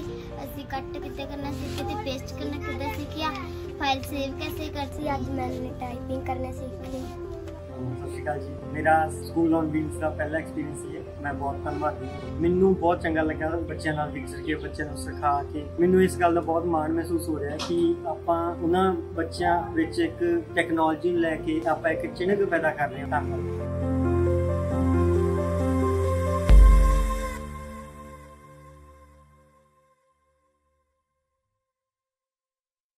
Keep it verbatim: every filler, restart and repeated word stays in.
ਅਸੀਂ ਕੱਟ ਕਿੱਦਾਂ ਕਰਨਾ ਸਿੱਖੇ ਤੇ ਪੇਸਟ ਕਰਨਾ ਕਿੱਦਾਂ ਸਿੱਖਿਆ, ਫਾइल सेव कैसे करती आज मैंने टाइपिंग करने सीखी। ਸਤਿ ਸ਼੍ਰੀ ਅਕਾਲ ਜੀ। ਮੇਰਾ ਸਕੂਲ ਔਨ ਵੀਲਸ ਦਾ ਪਹਿਲਾ ਐਕਸਪੀਰੀਅੰਸ ਸੀ। ਮੈਂ ਬਹੁਤ ਧੰਨਵਾਦੀ ਹਾਂ। ਮੈਨੂੰ ਬਹੁਤ ਚੰਗਾ ਲੱਗਾ ਬੱਚਿਆਂ ਨਾਲ ਵਿਚਰ ਕੇ, ਬੱਚਿਆਂ ਨੂੰ ਸਿਖਾ ਕੇ। ਮੈਨੂੰ ਇਸ ਗੱਲ ਦਾ ਬਹੁਤ ਮਾਣ ਮਹਿਸੂਸ ਹੋ ਰਿਹਾ ਕਿ ਆਪਾਂ ਉਹਨਾਂ ਬੱਚਿਆਂ ਵਿੱਚ ਇੱਕ ਟੈਕਨੋਲੋਜੀ ਨੂੰ ਲੈ ਕੇ ਆਪਾਂ ਇੱਕ ਚਿੰਨ੍ਹ ਪੈਦਾ ਕਰ ਰਹੇ ਹਾਂ। ਧੰਨਵਾਦ।